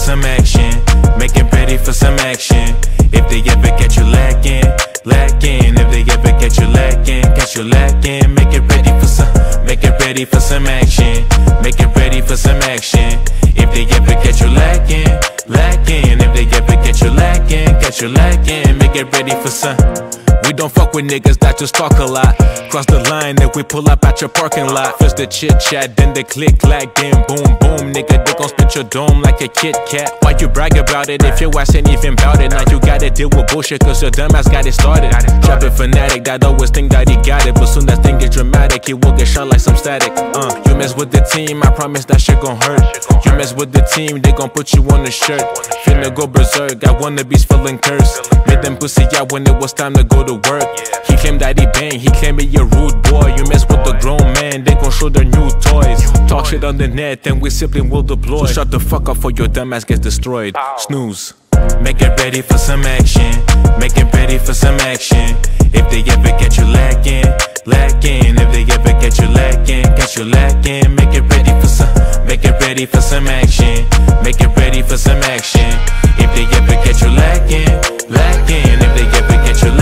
some action. Make it ready for some action. If they ever catch you lacking, lacking. If they ever catch you lacking, make it ready for some, make it ready for some action. Make it ready for some action. If they ever catch you lacking, lacking. If they ever catch you lacking, make it ready for some. We don't fuck with niggas that just talk a lot. Cross the line if we pull up at your parking lot. First the chit chat, then the click clack, then boom boom. Nigga, they gon' spit your dome like a Kit Kat. Why you brag about it if your ass ain't even bout it? Now you gotta deal with bullshit cause your dumb ass got it started. Trapping fanatic that always think that he got it, but soon that thing get dramatic, he will get shot like some static. You mess with the team, I promise that shit gon' hurt. You mess with the team, they gon' put you on the shirt. Finna go berserk, got wannabes feeling cursed. Made them pussy out when it was time to go to work. He claimed that he bang, he claimed he a rude boy. You mess with the grown man, they gon' show their new toys. Talk shit on the net, then we simply will deploy. So shut the fuck up for your dumb ass gets destroyed. Snooze. Make it ready for some action. Make it ready for some action. If they ever catch you lacking, lacking. If they ever catch you lacking, make it ready for some, make it ready for some action. Make it ready for some action. If they ever catch you lacking, lacking. If they ever catch you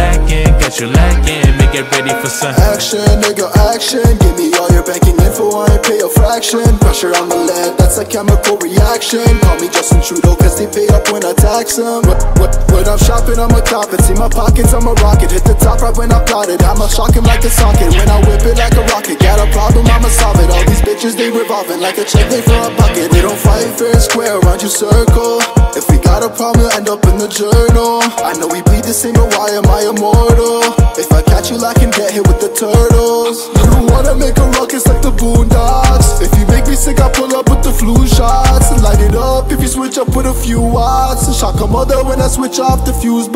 lacking, make it ready for some action, nigga, action. Give me all your banking info, I ain't pay a fraction. Pressure on the lead, that's a chemical reaction. Call me Justin Trudeau, cause they pay up when I tax them. When I'm shopping, I'm a cop it. See my pockets, I'm a rocket. Hit the top right when I plot it. I'ma shock him like a socket. When I whip it like a rocket. Got a problem, I'ma solve it. All these bitches, they revolving like a check, they for a bucket. They don't fight fair and square, around you circle. If we got a problem, you'll end up in the journal. I know we bleed the same, but why am I immortal? If I catch you lacking, get hit with the turtles. You wanna make a ruckus like the Boondocks. If you make me sick, I pull up with the flu shots. Light it up if you switch up with a few watts. Shock a mother when I switch off the fuse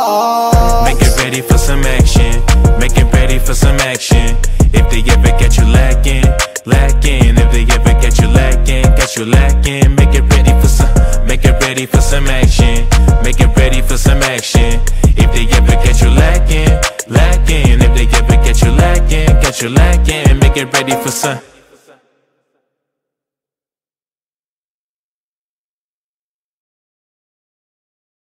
box. Make it ready for some action. Make it ready for some action. If they ever catch you lacking, lacking. If they ever catch you lacking, make it ready for some, make it ready for some action. Make it ready for some action. If they ever catch you lacking, lacking. If they ever catch you lacking, make it ready for some.